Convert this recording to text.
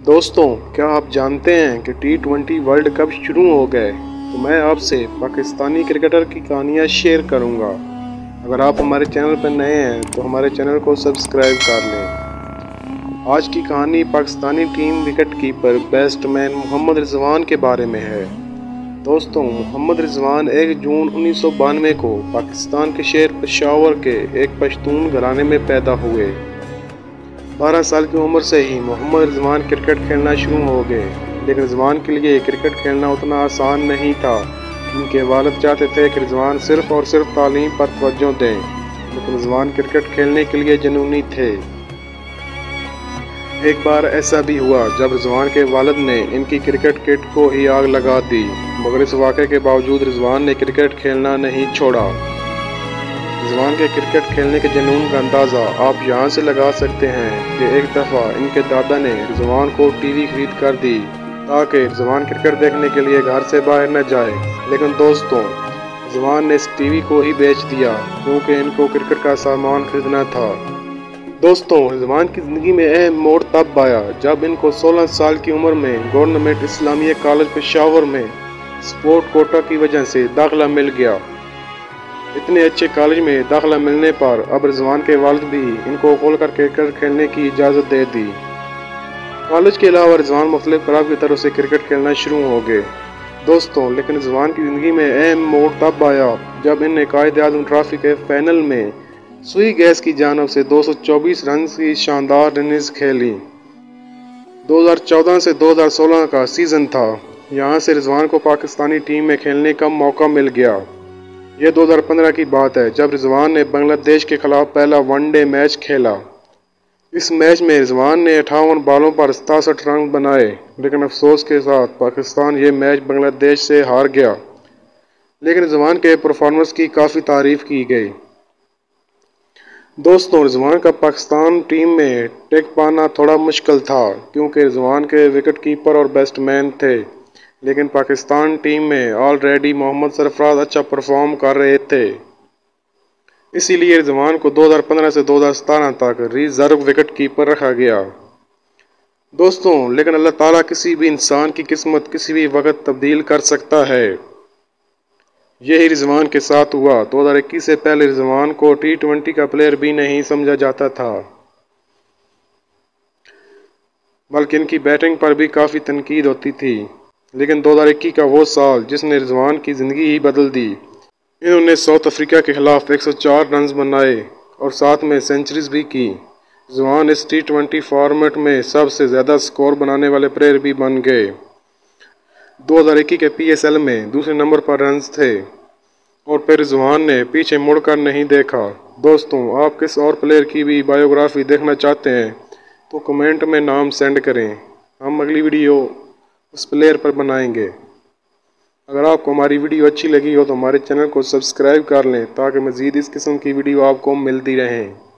दोस्तों, क्या आप जानते हैं कि T20 वर्ल्ड कप शुरू हो गए? तो मैं आपसे पाकिस्तानी क्रिकेटर की कहानियाँ शेयर करूंगा। अगर आप हमारे चैनल पर नए हैं तो हमारे चैनल को सब्सक्राइब कर लें। आज की कहानी Pakistani team wicket keeper batsman Mohammad Rizwan के बारे में है। दोस्तों, मोहम्मद रिजवान 1 जून 1992 को पाकिस्तान के शहर पेशावर के एक पश्तून घराने में पैदा हुए। 12 साल की उम्र से ही मोहम्मद रिजवान क्रिकेट खेलना शुरू हो गए, लेकिन रिजवान के लिए क्रिकेट खेलना उतना आसान नहीं था। उनके वालिद चाहते थे कि रिजवान सिर्फ और सिर्फ तालीम पर तवज्जो दें, लेकिन रिजवान क्रिकेट खेलने के लिए जुनूनी थे। एक बार ऐसा भी हुआ जब रिजवान के वालिद ने इनकी क्रिकेट किट को ही आग लगा दी, मगर इस वाक़े के बावजूद रिजवान ने क्रिकेट खेलना नहीं छोड़ा। रिजवान के क्रिकेट खेलने के जुनून का अंदाज़ा आप यहाँ से लगा सकते हैं कि एक दफ़ा इनके दादा ने रिजवान को टीवी खरीद कर दी ताकि रिजवान क्रिकेट देखने के लिए घर से बाहर न जाए। लेकिन दोस्तों, रिजवान ने इस टीवी को ही बेच दिया क्योंकि इनको क्रिकेट का सामान खरीदना था। दोस्तों, रिजवान की ज़िंदगी में अहम मोड़ तब आया जब इनको 16 साल की उम्र में गवर्नमेंट इस्लामिया कॉलेज पेशावर में स्पोर्ट कोटा की वजह से दाखिला मिल गया। इतने अच्छे कॉलेज में दाखिला मिलने पर अब रिजवान के वालिद भी इनको खोलकर क्रिकेट खेलने की इजाज़त दे दी। कॉलेज के अलावा रिजवान मुख्तलिफ क्लब की तरफ से क्रिकेट खेलना शुरू हो गए। दोस्तों, लेकिन रिजवान की ज़िंदगी में अहम मोड़ तब आया जब इन्हें कायद-ए-आज़म ट्रॉफी के फाइनल में सुई गैस की जानिब से 224 रन की शानदार इनिंग्स खेली। 2014 से 2016 का सीज़न था। यहाँ से रिजवान को पाकिस्तानी टीम में खेलने का मौका मिल गया। यह 2015 की बात है जब रिजवान ने बांग्लादेश के खिलाफ पहला वनडे मैच खेला। इस मैच में रिजवान ने 58 बॉलों पर 67 रन बनाए, लेकिन अफसोस के साथ पाकिस्तान ये मैच बांग्लादेश से हार गया। लेकिन रिजवान के परफॉर्मेंस की काफ़ी तारीफ की गई। दोस्तों, रिजवान का पाकिस्तान टीम में टिक पाना थोड़ा मुश्किल था क्योंकि रिजवान के विकेट कीपर और बैट्समैन थे, लेकिन पाकिस्तान टीम में ऑलरेडी मोहम्मद सरफराज अच्छा परफॉर्म कर रहे थे। इसीलिए रिजवान को 2015 से 2017 तक रिजर्व विकेट कीपर रखा गया। दोस्तों, लेकिन अल्लाह ताला किसी भी इंसान की किस्मत किसी भी वक्त तब्दील कर सकता है। यही रिजवान के साथ हुआ। 2021 से पहले रिजवान को T20 का प्लेयर भी नहीं समझा जाता था, बल्कि इनकी बैटिंग पर भी काफ़ी तनकीद होती थी। लेकिन 2021 का वो साल जिसने रिजवान की ज़िंदगी ही बदल दी। इन्होंने साउथ अफ्रीका के खिलाफ 104 रन बनाए और साथ में सेंचुरीज भी की। रिजवान इस T20 फॉर्मेट में सबसे ज़्यादा स्कोर बनाने वाले प्लेयर भी बन गए। 2021 के PSL में दूसरे नंबर पर रन्स थे और फिर रिजवान ने पीछे मुड़कर नहीं देखा। दोस्तों, आप किस और प्लेयर की भी बायोग्राफी देखना चाहते हैं तो कमेंट में नाम सेंड करें। हम अगली वीडियो उस प्लेयर पर बनाएंगे। अगर आपको हमारी वीडियो अच्छी लगी हो तो हमारे चैनल को सब्सक्राइब कर लें ताकि मज़ीद इस किस्म की वीडियो आपको मिलती रहें।